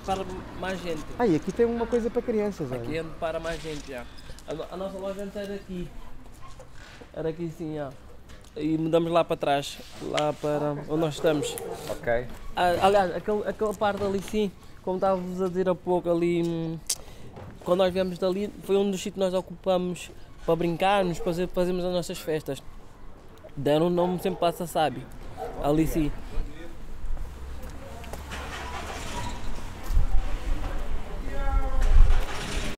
para mais gente. Ah, e aqui tem uma coisa para crianças, olha. Aqui é para mais gente já. A nossa loja antes era aqui. Era aqui sim, já. E mudamos lá para trás, lá para onde nós estamos. Ok. Aliás, aquela parte ali sim, como estávamos a dizer há pouco ali, quando nós viemos dali, foi um dos sítios que nós ocupamos para brincarmos, fazermos as nossas festas. Deram o nome sempre para Sabe. Ali sim.